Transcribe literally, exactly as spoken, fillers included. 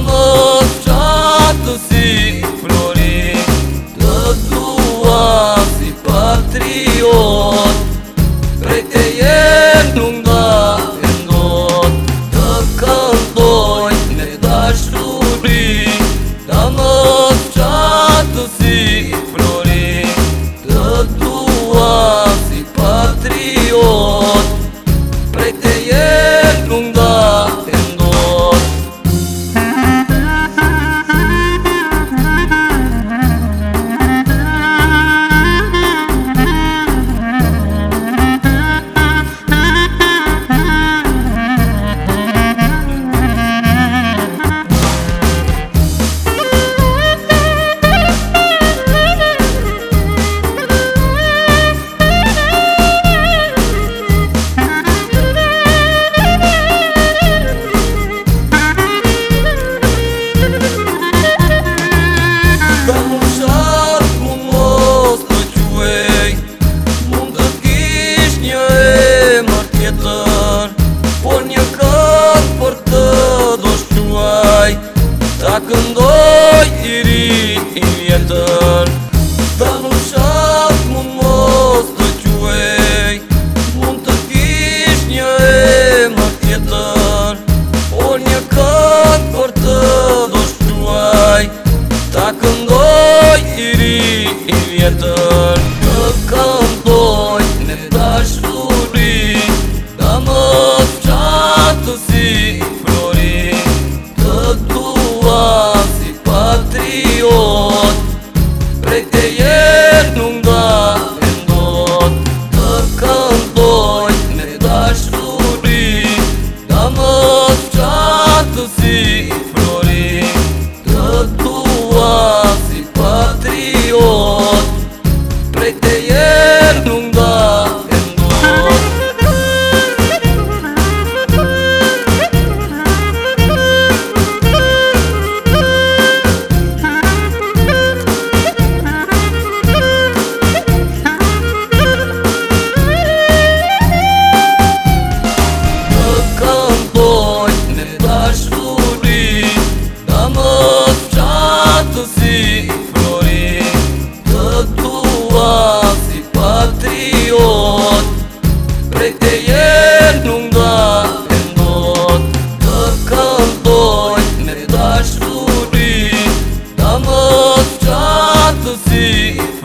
măsciato si flori, da tua si patriot, preteier nu da endot, da caldoi ne da șuri, da măsciato si flori, da tua si patriot, preteier nu da endot. Când doi iri ilietăr, dar nu șap mun mostă ciuei, muntă ghișnia e marchetăr, ornia când portă doștuai, dar când doi iri ilietăr, când doi ne da șuri, da măsciato si flori, da si patriot, preteier nu da endot, da caldoi ne da șuri, da măsciato si flori, da tua si patriot, preteier nu da endot. Si flori, da tua si patriot, preteier nu da endot, da caldoi ne da șuri, da măsciato si